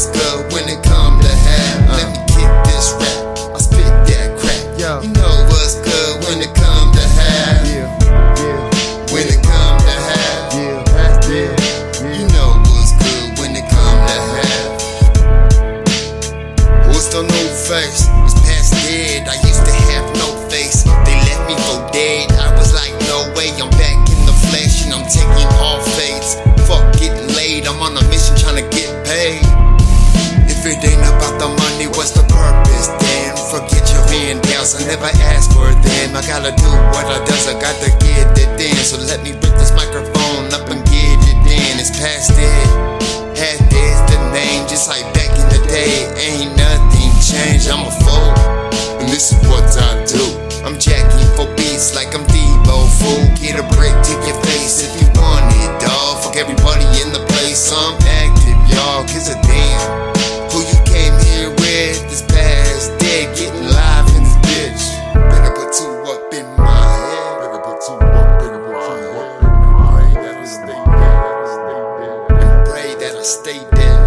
what's good when it come to have. Let me kick this rap, I spit that crap. You know what's good when it come to have. When it come to have. You know what's good when it come to have. What's the new face? It's past dead. I used to have no face. They left me for dead. I was like, no way, I'm back in the flesh and I'm taking all fades. Fuck getting laid, I'm on a mission trying to get paid. If it ain't about the money, what's the purpose then? Forget your handouts, I never asked for them. I gotta do what I does, I got to get it in. So let me bring this microphone up and get it in. It's past it, had this the name, just like back in the day. Ain't nothing changed, I'm a fool, and this is what I do. I'm jacking for beats like I'm Debo, fool. Get a brick to your face if you want it, dawg. Fuck everybody in the place, I'm active, y'all. Cause a damn who you came here with is past dead, getting live in this bitch. Better put two up in my head. Better put two up in my head. Pray that I stay dead. And pray that I stay dead.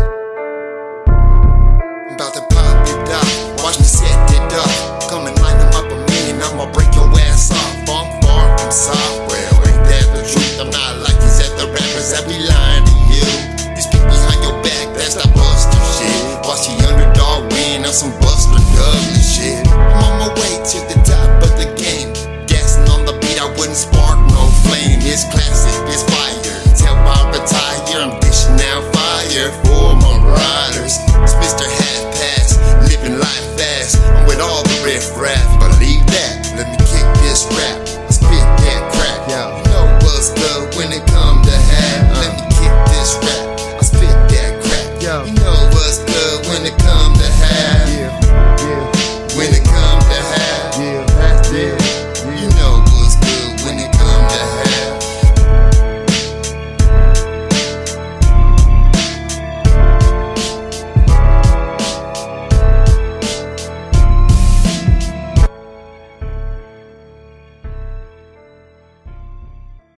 I'm about to pop it up, watch me set it up. Come and line them up a million, I'ma break your ass off. I'm far from soft, well, ain't that the truth? I'm not like these other rappers that be lying to you. They speak behind your back, that's that buster shit. Watch the underdog win on some bullshit.